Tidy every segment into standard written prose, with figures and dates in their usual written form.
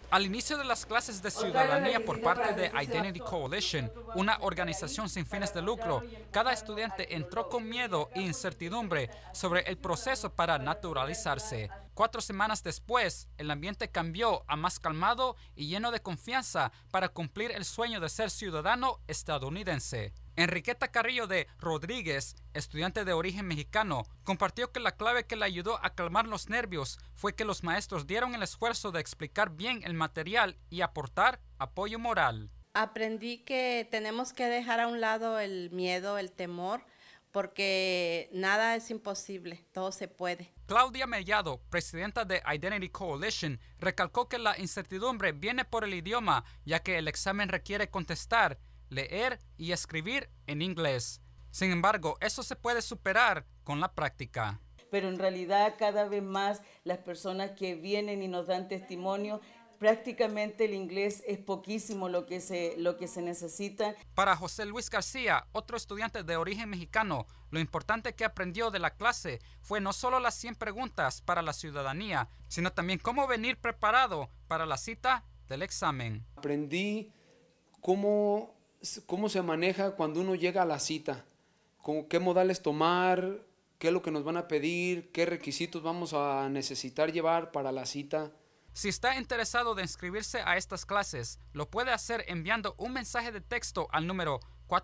Al inicio de las clases de ciudadanía por parte de Identity Coalition, una organización sin fines de lucro, cada estudiante entró con miedo e incertidumbre sobre el proceso para naturalizarse. 4 semanas después, el ambiente cambió a más calmado y lleno de confianza para cumplir el sueño de ser ciudadano estadounidense. Enriqueta Carrillo de Rodríguez, estudiante de origen mexicano, compartió que la clave que le ayudó a calmar los nervios fue que los maestros dieron el esfuerzo de explicar bien el material y aportar apoyo moral. Aprendí que tenemos que dejar a un lado el miedo, el temor, porque nada es imposible, todo se puede. Claudia Mellado, presidenta de Identity Coalition, recalcó que la incertidumbre viene por el idioma, ya que el examen requiere contestar, leer y escribir en inglés. Sin embargo, eso se puede superar con la práctica. Pero en realidad cada vez más las personas que vienen y nos dan testimonio, prácticamente el inglés es poquísimo lo que se necesita. Para José Luis García, otro estudiante de origen mexicano, lo importante que aprendió de la clase fue no solo las 100 preguntas para la ciudadanía, sino también cómo venir preparado para la cita del examen. Aprendí cómo se maneja cuando uno llega a la cita, qué modales tomar, qué es lo que nos van a pedir, qué requisitos vamos a necesitar llevar para la cita. Si está interesado de inscribirse a estas clases, lo puede hacer enviando un mensaje de texto al número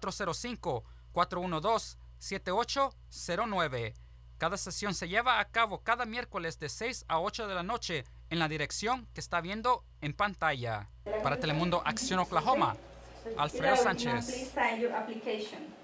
405-412-7809. Cada sesión se lleva a cabo cada miércoles de 6 a 8 de la noche en la dirección que está viendo en pantalla. Para Telemundo Acción Oklahoma, Alfredo Sánchez.